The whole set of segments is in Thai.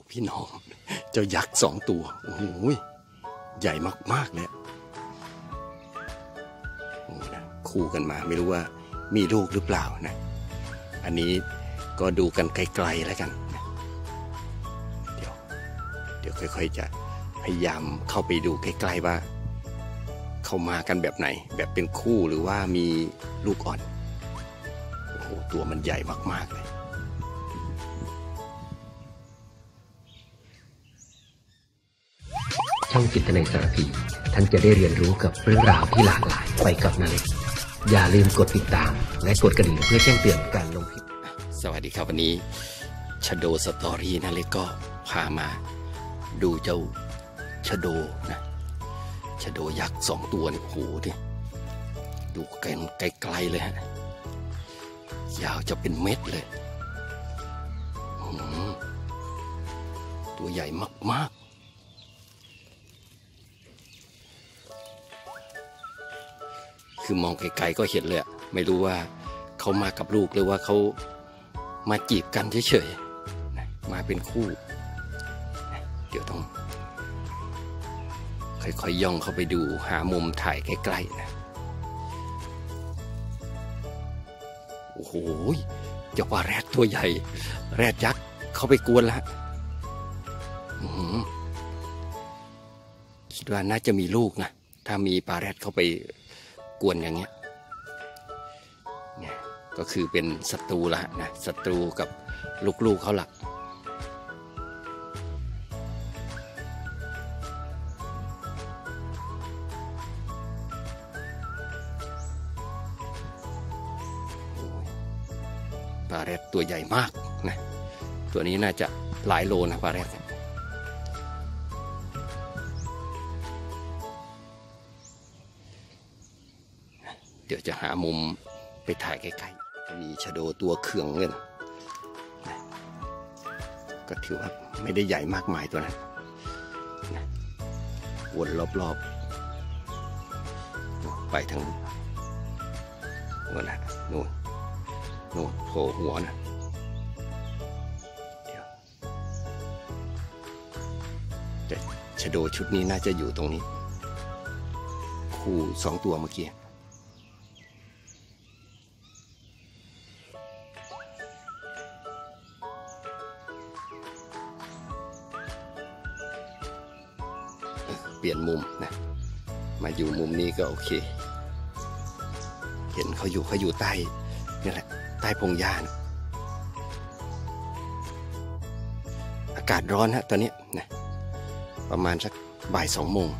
พี่น้องเจ้ายักษ์2 ตัวโอ้โหใหญ่มากๆเลยโอ้นะคู่กันมาไม่รู้ว่ามีลูกหรือเปล่านะอันนี้ก็ดูกันไกลๆแล้วกันนะเดี๋ยวค่อยๆจะพยายามเข้าไปดูใกล้ๆว่าเขามากันแบบไหนแบบเป็นคู่หรือว่ามีลูกอ่อนโอ้โหตัวมันใหญ่มากๆเลยช่องจิตนาสารพีท่านจะได้เรียนรู้กับเรื่องราวที่หลากหลายไปกับนาเล็กอย่าลืมกดติดตามและกดกระดิ่งเพื่อแจ้งเตือนการลงคลิปสวัสดีครับวันนี้ชโดสตอรี่นาเล็กก็พามาดูเจ้าชโดนะชโดยักษ์2 ตัวนี่โอ้โหดิดูกันไกลๆเลยฮะยาวจะเป็นเม็ดเลยตัวใหญ่มากๆคือมองไกลๆก็เห็นเลยไม่รู้ว่าเขามากับลูกหรือว่าเขามาจีบกันเฉยๆมาเป็นคู่เดี๋ยวต้องค่อยๆย่องเข้าไปดูหามุมถ่ายใกล้ๆนะโอ้โหเจ้าปลาแรดตัวใหญ่แรดยักษ์เข้าไปกวนแล้วคิดว่าน่าจะมีลูกนะถ้ามีปลาแรดเข้าไปกวนอย่างเงี้ยเนี่ยก็คือเป็นศัตรูละนะศัตรูกับลูกๆเขาหลักปลาแรดตัวใหญ่มากนะตัวนี้น่าจะหลายโลนะปลาแรดเดี๋ยวจะหามุมไปถ่ายใกล้ๆมีชะโดตัวเขืองเลยนะก็ถือว่าไม่ได้ใหญ่มากมายตัวนั้นนะวนรอบๆไปทางนู้นนะนู่นโผล่หัวนะแต่ชะโดชุดนี้น่าจะอยู่ตรงนี้คู่2 ตัวเมื่อกี้เปลี่ยนมุมนะมาอยู่มุมนี้ก็โอเคเห็นเขาอยู่ใต้นี่แหละใต้พงหญ้านะอากาศร้อนฮะตอนนี้นะประมาณสักบ่าย 2 โมง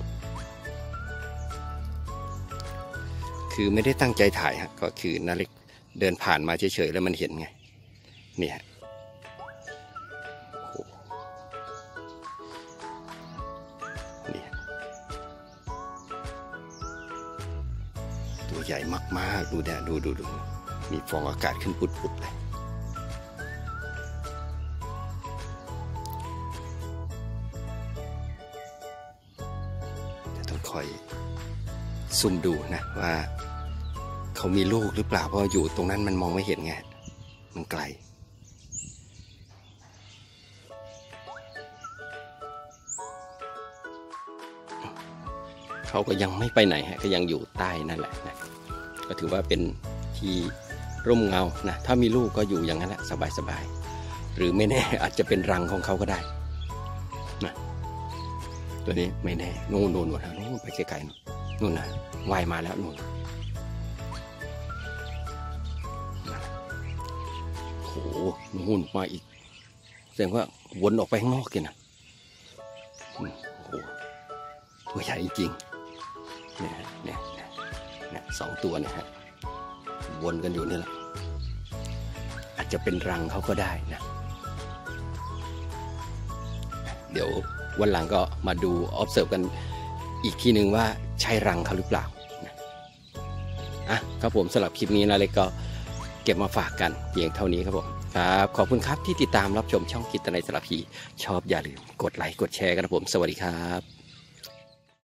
คือไม่ได้ตั้งใจถ่ายฮะก็คือนาเล็กเดินผ่านมาเฉยๆแล้วมันเห็นไงเนี่ยตัวใหญ่มากๆดูเนี่ยดูมีฟองอากาศขึ้นปุดๆเลยจะต้องคอยซุ่มดูนะว่าเขามีลูกหรือเปล่าเพราะอยู่ตรงนั้นมันมองไม่เห็นไงมันไกลเขาก็ยังไม่ไปไหนฮะก็ยังอยู่ใต้นั่นแหละนะก็ถือว่าเป็นที่ร่มเงานะถ้ามีลูกก็อยู่อย่างนั้นแหละสบายๆหรือไม่แน่อาจจะเป็นรังของเขาก็ได้นะตัวนี้ไม่แน่นู่นไปไกลๆนู่นนะว่ายมาแล้วนู่นโอ้โหนู่นมาอีกแสดงว่าวนออกไปข้างนอกกันนะโอ้โหตัวใหญ่จริงเนี่ย2 ตัวนะฮะวนกันอยู่นี่แหละอาจจะเป็นรังเขาก็ได้นะเดี๋ยววันหลังก็มาดู observe กันอีกทีหนึ่งว่าใช่รังเขาหรือเปล่าครับผมสำหรับคลิปนี้นะเล็กก็เก็บมาฝากกันเพียงเท่านี้ครับผมครับขอบคุณครับที่ติดตามรับชมช่องจิตนาสารพีชอบอย่าลืมกดไลค์กดแชร์กันครับผมสวัสดีครับ